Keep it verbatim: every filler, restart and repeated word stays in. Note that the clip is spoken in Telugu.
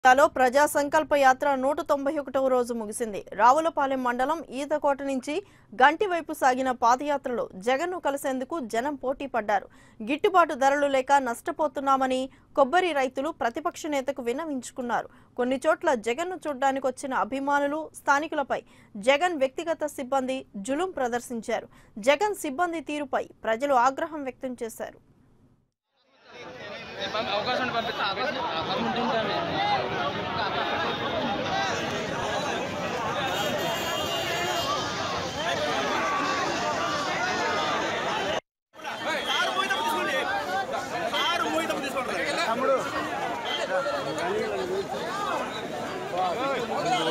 జిల్లాలో ప్రజా సంకల్ప యాత్ర నూట తొంభై ఒకటవ రోజు ముగిసింది. రావులపాలెం మండలం ఈతకోట నుంచి గంటి వైపు సాగిన పాదయాత్రలో జగన్ను కలిసేందుకు జనం పోటీ పడ్డారు. గిట్టుబాటు ధరలు లేక నష్టపోతున్నామని కొబ్బరి రైతులు ప్రతిపక్ష నేతకు విన్నవించుకున్నారు. కొన్ని చోట్ల జగన్ను చూడ్డానికి వచ్చిన అభిమానులు స్థానికులపై జగన్ వ్యక్తిగత సిబ్బంది జులుం ప్రదర్శించారు. జగన్ సిబ్బంది తీరుపై ప్రజలు ఆగ్రహం వ్యక్తం చేశారు. అవకాశం తమ్ముడు